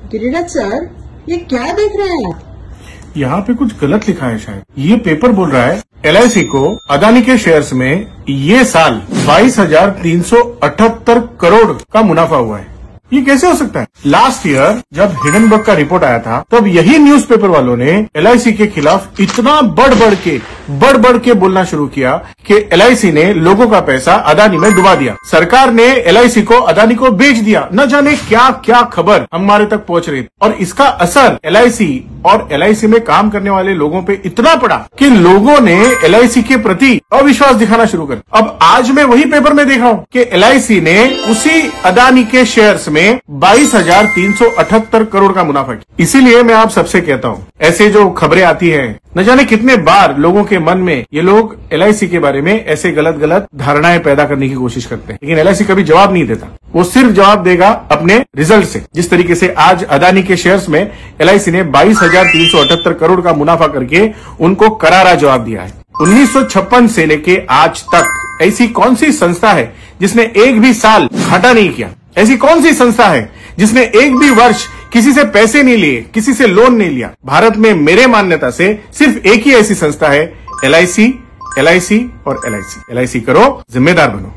Giriraj sir, ये क्या देख रहे हैं आप? यहाँ पे कुछ गलत लिखा है शायद। ये पेपर बोल रहा है LIC को अदानी के शेयर्स में ये साल 22,378 करोड़ का मुनाफा हुआ है। ये कैसे हो सकता है? लास्ट ईयर जब हिडनबर्ग का रिपोर्ट आया था तब यही न्यूज़पेपर वालों ने LIC के खिलाफ इतना बढ़ बढ़ के बोलना शुरू किया कि LIC ने लोगों का पैसा अदानी में डुबा दिया, सरकार ने LIC को अदानी को बेच दिया, न जाने क्या क्या खबर हमारे तक पहुंच रही थी। और इसका असर LIC और LIC में काम करने वाले लोगों पे इतना पड़ा कि लोगों ने LIC के प्रति अविश्वास दिखाना शुरू कर। अब आज मैं वही पेपर में देख रहा हूँ कि LIC ने उसी अदानी के शेयर्स में 22,378 करोड़ का मुनाफा किया। इसीलिए मैं आप सबसे कहता हूँ, ऐसे जो खबरें आती हैं, न जाने कितने बार लोगों के मन में ये लोग LIC के बारे में ऐसे गलत धारणाएं पैदा करने की कोशिश करते हैं, लेकिन LIC कभी जवाब नहीं देता। वो सिर्फ जवाब देगा अपने रिजल्ट से। जिस तरीके से आज अदानी के शेयर्स में LIC ने 22,378 करोड़ का मुनाफा करके उनको करारा जवाब दिया है। 1956 से लेके आज तक ऐसी कौन सी संस्था है जिसने एक भी साल घाटा नहीं किया? ऐसी कौन सी संस्था है जिसने एक भी वर्ष किसी से पैसे नहीं लिए, किसी से लोन नहीं लिया? भारत में मेरे मान्यता से सिर्फ एक ही ऐसी संस्था है, LIC और LIC। LIC करो, जिम्मेदार बनो।